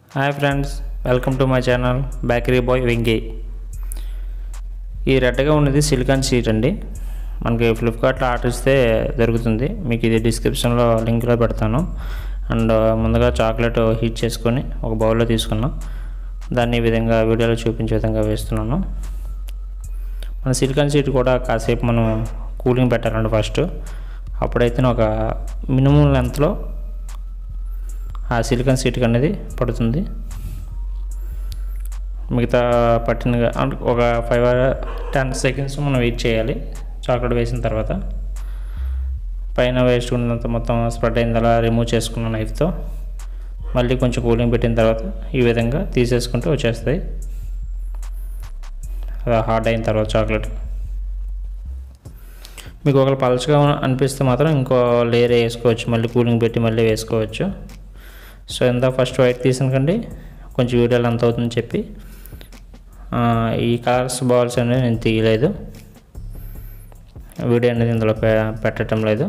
Hi friends, welcome to my channel bakery boy Venky. ఈ రెడ్గా ఉన్నది సిలికాన్ షీట్ అండి. మనకి ఫ్లిప్కార్ట్లో ఆర్డర్ ఇస్తే దొరుకుతుంది. మీకు ఇది డిస్క్రిప్షన్లో లింక్లో పెడతాను. అండ్ ముందుగా చాక్లెట్ హీట్ చేసుకొని ఒక బౌల్లో తీసుకున్నాం. దాన్ని ఈ విధంగా వీడియోలో చూపించే విధంగా వేస్తున్నాను. మన సిలికాన్ షీట్ కూడా కాసేపు మనం కూలింగ్ పెట్టాలండి ఫస్ట్. అప్పుడైతే ఒక మినిమం లెంత్లో ఆ సిలికాన్ షీట్ అనేది పడుతుంది. మిగతా పట్టినగా ఒక 5 or 10 seconds మనం వెయిట్ చేయాలి. చాక్లెట్ వేసిన తర్వాత పైన వేస్ట్ ఉన్నంత మొత్తం స్ప్రెడ్ అయిందలా రిమూవ్ చేసుకున్న నైఫ్తో మళ్ళీ కొంచెం కూలింగ్ పెట్టిన తర్వాత ఈ విధంగా తీసేసుకుంటూ వచ్చేస్తాయి. అది హార్డ్ అయిన తర్వాత చాక్లెట్ మీకు ఒకవేళ పలచగా అనిపిస్తే మాత్రం ఇంకో లేయర్ వేసుకోవచ్చు. మళ్ళీ కూలింగ్ పెట్టి మళ్ళీ వేసుకోవచ్చు. సో ఎంత ఫస్ట్ వైట్ తీసానుకండి, కొంచెం వీడియోలు ఎంత అవుతుందని చెప్పి ఈ కలర్స్ బాల్స్ అనేది నేను తీయలేదు. వీడియో అనేది ఇందులో పెట్టడం లేదు.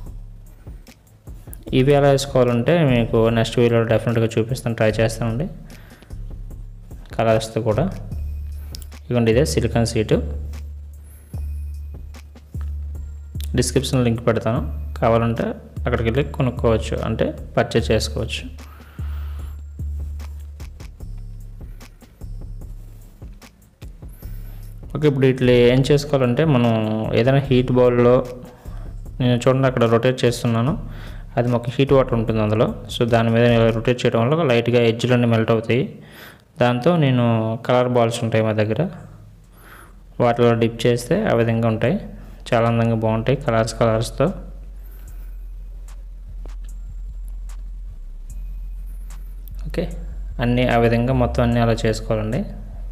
ఇవి ఎలా వేసుకోవాలంటే మీకు నెక్స్ట్ వీడియోలో డెఫినెట్గా చూపిస్తాను, ట్రై చేస్తానండి కలర్స్తో కూడా. ఇదిగోండి, ఇదే సిలికాన్ షీటు. డిస్క్రిప్షన్ లింక్ పెడతాను, కావాలంటే అక్కడికి వెళ్ళి కొనుక్కోవచ్చు, అంటే పర్చేజ్ చేసుకోవచ్చు. ఓకే, ఇప్పుడు ఇట్లా ఏం చేసుకోవాలంటే మనం ఏదైనా హీట్ బౌల్లో, నేను చూడండి అక్కడ రొటేట్ చేస్తున్నాను, అది మాకు హీట్ వాటర్ ఉంటుంది అందులో. సో దాని మీద రొటేట్ చేయడం వల్ల లైట్గా ఎడ్జ్లన్నీ మెల్ట్ అవుతాయి. దాంతో నేను కలర్ బాల్స్ ఉంటాయి మా దగ్గర, వాటిలో డిప్ చేస్తే ఆ విధంగా ఉంటాయి. చాలా అందంగా బాగుంటాయి కలర్స్తో. ఓకే, అన్నీ ఆ విధంగా మొత్తం అన్నీ అలా చేసుకోవాలండి.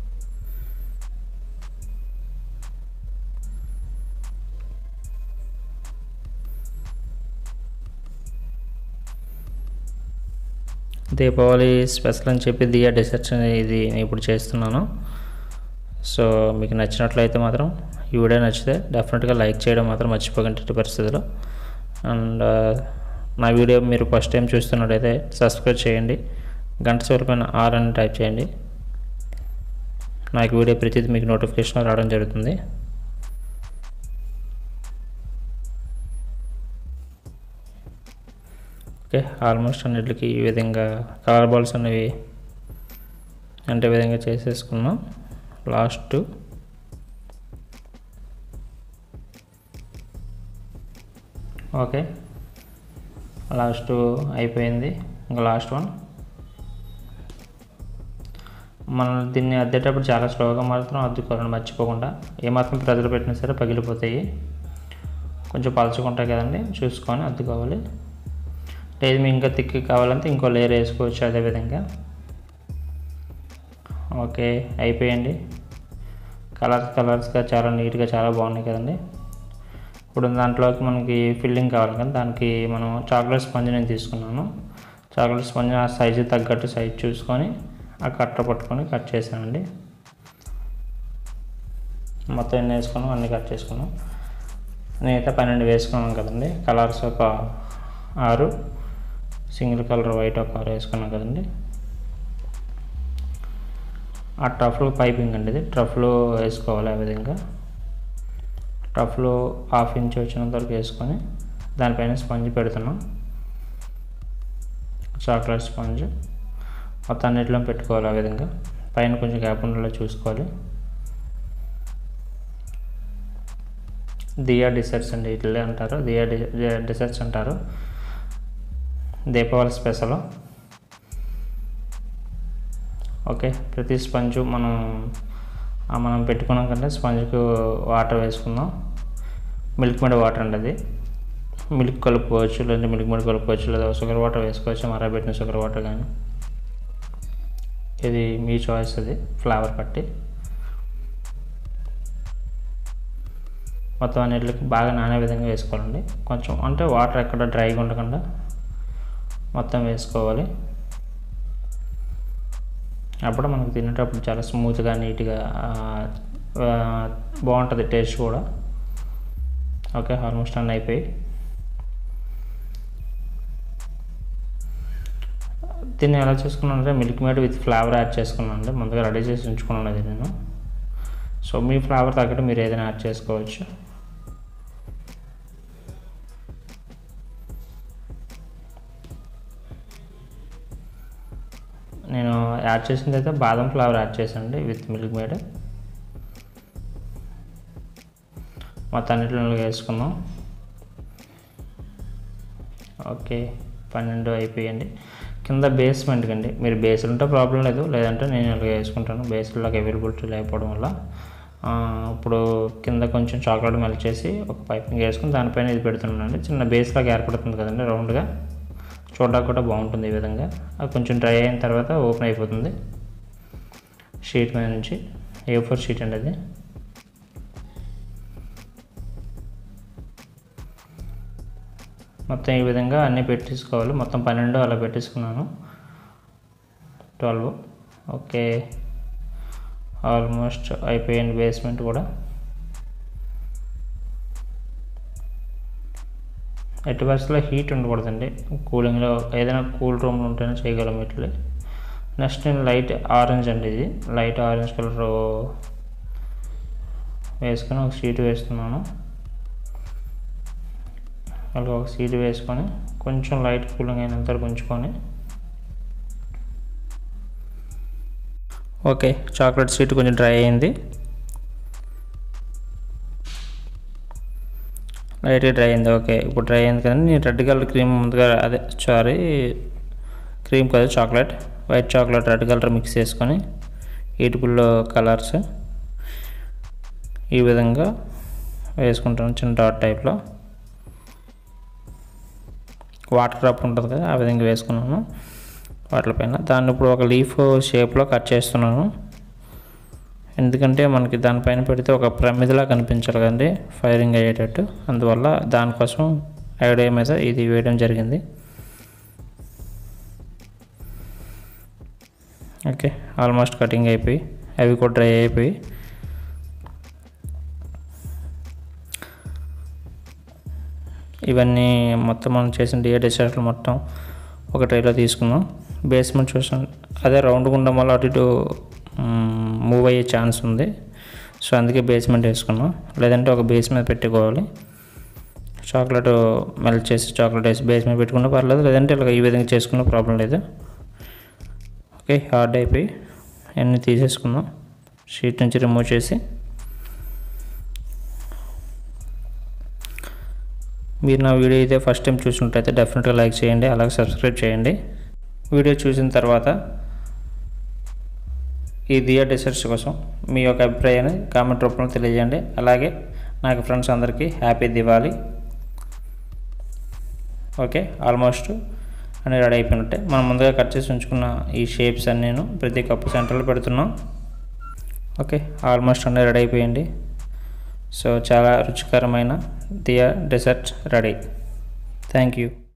దీపావళి స్పెషల్ అని చెప్పి దియా డెసర్ట్స్ అనేది నేను ఇప్పుడు చేస్తున్నాను. సో మీకు నచ్చినట్లయితే మాత్రం ఈ వీడియో నచ్చితే డెఫినెట్గా లైక్ చేయడం మాత్రం మర్చిపోకండి పరిస్థితిలో. అండ్ నా వీడియో మీరు ఫస్ట్ టైం చూస్తున్నట్టయితే సబ్స్క్రైబ్ చేయండి, గంట చివరిపైన ఆర్ అని టైప్ చేయండి. నాకు వీడియో ప్రతిదీ మీకు నోటిఫికేషన్ రావడం జరుగుతుంది. ఓకే, ఆల్మోస్ట్ అన్నిటికి ఈ విధంగా కలర్ బాల్స్ అనేవి అంటే విధంగా చేసేసుకున్నాం. లాస్ట్ ఓకే, లాస్ట్ అయిపోయింది. ఇంకా లాస్ట్ వన్. మనం దీన్ని అద్దేటప్పుడు చాలా స్లోగా మాత్రం అద్దుకోవాలని మర్చిపోకుండా. ఏమాత్రం ప్రెజర్ పెట్టినా సరే పగిలిపోతాయి. కొంచెం పలుచుకుంటాయి కదండి, చూసుకొని అద్దుకోవాలి. లేదు మీకు ఇంకా థిక్ కావాలంటే ఇంకో లేయర్ వేసుకోవచ్చు అదేవిధంగా. ఓకే, అయిపోయింది. కలర్స్గా చాలా నీట్గా చాలా బాగున్నాయి కదండి. ఇప్పుడు దాంట్లోకి మనకి ఫిల్లింగ్ కావాలి కదా, దానికి మనం చాక్లెట్ స్పాంజ్ నేను తీసుకున్నాను. చాక్లెట్ స్పాంజ్ ఆ సైజు తగ్గట్టు సైజ్ చూసుకొని ఆ కట్ట పట్టుకొని కట్ చేశానండి. మొత్తం ఎన్ని వేసుకున్నాం అన్నీ కట్ చేసుకున్నాం. నేనైతే 12 వేసుకున్నాను కదండి. కలర్స్ ఒక 6, సింగిల్ కలర్ వైట్ ఒక 6 వేసుకున్నాం కదండి. ఆ ట్రఫ్లో పైపింగ్ అండి, ఇది ట్రఫ్లో వేసుకోవాలి. ఆ విధంగా ట్రఫ్లో 1/2 ఇంచ్ వచ్చినంత వరకు వేసుకొని దానిపైన స్పాంజ్ పెడుతున్నాం. చాక్లెట్ స్పాంజ్ మొత్తం అన్నిటిలో పెట్టుకోవాలి. ఆ విధంగా పైన కొంచెం గ్యాప్ ఉండేలా చూసుకోవాలి. దియా డెసర్ట్స్ అండి ఇట్లే అంటారు, దియా డెసర్ట్స్ అంటారు. దీపావళి స్పెషల్. ఓకే, ప్రతి స్పంజు మనం పెట్టుకున్నాం కంటే స్పంజ్కి వాటర్ వేసుకుందాం. మిల్క్ మేడ్ వాటర్ అండి, అది మిల్క్ కలుపుకోవచ్చు, లేదంటే మిల్క్ మేడ్ కలుపుకోవచ్చు, లేదా షుగర్ వాటర్ వేసుకోవచ్చు, మరబెట్టిన షుగర్ వాటర్ కానీ. ఇది మీ చాయిస్, అది ఫ్లేవర్ బట్టి. మొత్తం అన్నిటికి బాగా నానే విధంగా వేసుకోవాలండి. కొంచెం అంటే వాటర్ ఎక్కడ డ్రైగా ఉండకుండా మొత్తం వేసుకోవాలి. అప్పుడు మనకు తినేటప్పుడు చాలా స్మూత్గా నీట్గా బాగుంటుంది టేస్ట్ కూడా. ఓకే, ఆల్మోస్ట్ అన్నీ అయిపోయి దీన్ని ఎలా చేసుకున్నాను అంటే Milkmaid with flavour add చేసుకున్నాను అండి. ముందుగా రెడీ చేసి ఉంచుకున్నాను అది నేను. సో మీ ఫ్లేవర్ తగ్గట్టు మీరు ఏదైనా యాడ్ చేసుకోవచ్చు. నేను యాడ్ చేసింది అయితే బాదం ఫ్లేవర్ యాడ్ చేశానండి విత్ మిల్క్ మేడ్. మొత్తం అన్నిటిలో వేసుకున్నాం. ఓకే, 12 అయిపోయండి. కింద బేస్మెంట్కి అండి, మీరు బేస్లు ఉంటే ప్రాబ్లం లేదు, లేదంటే నేను ఇలా వేసుకుంటాను. బేస్లోకి అవైలబిలిటీ లేకపోవడం వల్ల ఇప్పుడు కింద కొంచెం చాక్లెట్ మెల్ట్ చేసి ఒక పైపింగ్ వేసుకుని దానిపైన ఇది పెడుతున్నానండి. చిన్న బేస్లాగా ఏర్పడుతుంది కదండి రౌండ్గా, చూడడానికి కూడా బాగుంటుంది ఈ విధంగా. అది కొంచెం డ్రై అయిన తర్వాత ఓపెన్ అయిపోతుంది షీట్ మీద నుంచి. A4 షీట్ అండి అది. మొత్తం ఈ విధంగా అన్నీ పెట్టేసుకోవాలి. మొత్తం 12 అలా పెట్టేసుకున్నాను. 12. ఓకే, ఆల్మోస్ట్ అయిపోయింది బేస్మెంట్ కూడా. ఎట్టి పరిస్థితుల్లో హీట్ ఉండకూడదండి. కూలింగ్లో ఏదైనా కూల్ రూమ్లో ఉంటేనే చేయగలం ఇట్లా. నెక్స్ట్ నేను లైట్ ఆరెంజ్ అండి, ఇది లైట్ ఆరెంజ్ కలర్ వేసుకొని ఒక షీట్ వేస్తున్నాను. అలాగే ఒక షీట్ వేసుకొని కొంచెం లైట్ కూలింగ్ అయినంత ఉంచుకొని. ఓకే, చాక్లెట్ షీట్ కొంచెం డ్రై అయింది, లైట్గా డ్రై అయింది. ఓకే, ఇప్పుడు డ్రై అయింది కదండి. నేను రెడ్ కలర్ క్రీమ్ ముందుగా క్రీమ్ కాదు chocolate, white chocolate red colour mix చేసుకొని ఈటుపుల్లో కలర్స్ ఈ విధంగా వేసుకుంటాను. చిన్న డాట్ టైప్లో వాటర్ డ్రాప్ ఉంటుంది కదా, ఆ విధంగా వేసుకున్నాను వాటిపైన. దాన్ని ఇప్పుడు ఒక లీఫ్ షేప్లో కట్ చేస్తున్నాను. ఎందుకంటే మనకి దానిపైన పెడితే ఒక ప్రమిదలా కనిపించాలి కదండి ఫైరింగ్ అయ్యేటట్టు, అందువల్ల దానికోసం ఐడియా మీద ఇది వేయడం జరిగింది. ఓకే, ఆల్మోస్ట్ కటింగ్ అయిపోయి అవి కూడా డ్రై అయిపోయి ఇవన్నీ మొత్తం మనం చేసిన డియర్ డెసర్ట్లు మొత్తం ఒక ట్రైలో తీసుకున్నాం. బేస్మెంట్ చూసాను అదే రౌండ్గా ఉండడం వల్ల అటు ఇటు మూవ్ అయ్యే ఛాన్స్ ఉంది. సో అందుకే బేస్మెంట్ వేసుకున్నాం, లేదంటే ఒక బేస్ మీద పెట్టుకోవాలి. చాక్లెట్ మెల్ట్ చేసి చాక్లెట్ వేసి బేస్ మీద పెట్టుకున్నా పర్లేదు, లేదంటే ఇలా ఈ విధంగా చేసుకున్నా ప్రాబ్లం లేదు. ఓకే, హార్డ్ అయిపోయి అన్నీ తీసేసుకుందాం. షీట్ నుంచి రిమూవ్ చేసి. మీరు నా వీడియో అయితే ఫస్ట్ టైం చూసినట్లయితే డెఫినెట్గా లైక్ చేయండి, అలాగే సబ్స్క్రైబ్ చేయండి. వీడియో చూసిన తర్వాత ఈ దియా డెసర్ట్స్ కోసం మీ యొక్క అభిప్రాయాన్ని కామెంట్ రూపంలో తెలియజేయండి. అలాగే నాకు ఫ్రెండ్స్ అందరికీ హ్యాపీ దివాళీ. ఓకే, ఆల్మోస్ట్ అన్నీ రెడీ అయిపోయినట్టే. మనం ముందుగా కట్ చేసి ఉంచుకున్న ఈ షేప్స్ అన్నీ నేను ప్రతి కప్పు సెంటర్లో పెడుతున్నాం. ఓకే, ఆల్మోస్ట్ అన్నీ రెడీ అయిపోయింది. సో చాలా రుచికరమైన దియా డెసర్ట్ రెడీ. Thank you.